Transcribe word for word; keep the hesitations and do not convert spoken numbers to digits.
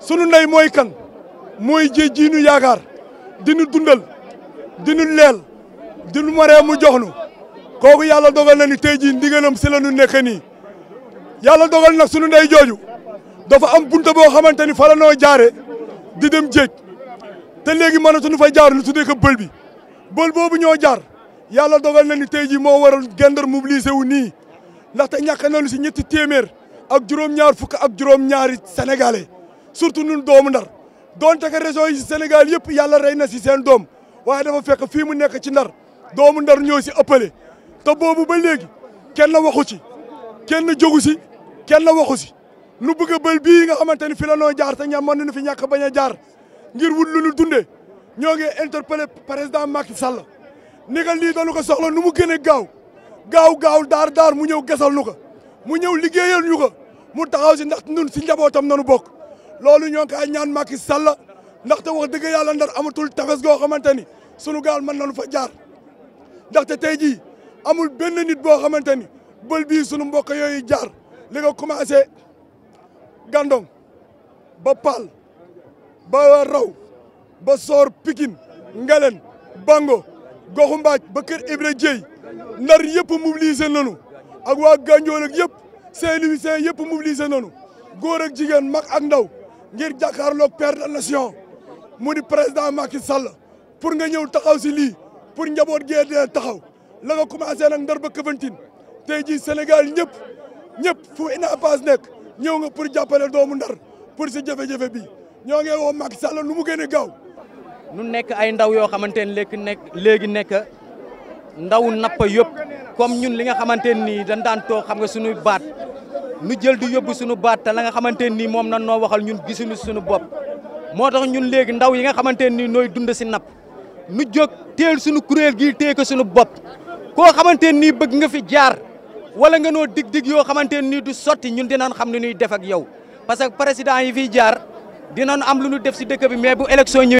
sunu ndey mooy kan mooy ji ji nu yaakaar dinu dundal dinu leel dinu maree mu jox nu kooku yàlla dogal na ni tey jii ndigalam si la nu nekk nii yàlla dogal nag sunu ndey jooju dafa am bunta boo xamante ni fa la noo jaare di dem jéej te léegi mënatuñu fa jaar lu tuddee ko bël bi bël boobu ñoo jaar yàlla dogal na ni tey jii moo waral gendar mobilisé wu nii ndaxte ñàkk nañu si ñetti téeméer ak juróom-ñaar fukk ak juróom-ñaari sénégalais surtout ñun doomu ndar donte que région yi Sénégal yëpp yàlla rey na si seen doom waaye dafa fekk fii mu nekk ci ndar doomu ndar ñoo si ëppale te boobu ba léegi kenn waxu ci kenn jógu si kenn waxu si nu bëgg a bël bii nga xamante ni fi la noo jaar te ñam mën nañu fi ñàkk bañ a jaar ngir wut lu ñu dundee ñoo ngi interpellé président Macky Sall ni nga lii dañu ko soxla nu mu gën a gaaw gaaw gaaw daar daar mu ñëw gesal nu ko mu ñëw liggéeyal ñu ko mu taxaw si ndax ñun si njabootam nanu bokk loolu ñoo ngi koy ñaan Macky Sall ndaxte wax dëgg yàlla ndar amatul tefes goo xamante ni sunu gaal mën nañu fa jaar ndaxte tey jii amul benn nit boo xamante ni bël bii sunu mbokk yooyu jaar li nga commencé Gandon ba Paal ba Raw ba Soor Pikine Ngelen Bango Goxu Mbaaj ba kër Ibra Dieye ndar yëpp mobilisé nañu ak waa Ganjool ak yëpp Saint-Louis yëpp mobilisé nañu góor ak jigéen mag ak ndaw ngir jàkkaarloog père de nation mu di président Macky Sall pour nga ñëw taxaw si lii pour njaboot gee dee taxaw la nga commencé nag ndar ba Kafountine tey jii Sénégal ñëpp ñëpp fu INAPAS nekk ñëw nga pour jàppale doomu ndar pour si jafe-jafe bi ñoo ngi woo Macky Sall nu mu gën a gaaw. nu nekk ay ndaw yoo xamante ne léegi nekk léegi nekk ndaw nappa yëpp comme ñun li nga xamante nii dañ daan toog xam nga suñuy baat nu jël di yóbbu suñu baat te la nga xamante nii moom nan noo waxal ñun gisuñu suñu bopp moo tax ñun léegi ndaw yi nga xamante nii nooy dund si napp nu jóg teel suñu kuréel gii téye ko suñu bopp koo xamante nii bëgg nga fi jaar wala nga noo dig-dig yoo xamante nii du sotti ñun dinañ xam ne ñuy def ak yow parce que président yi fiy jaar dinañ am lu ñu def si dëkk bi mais bu élection ñëw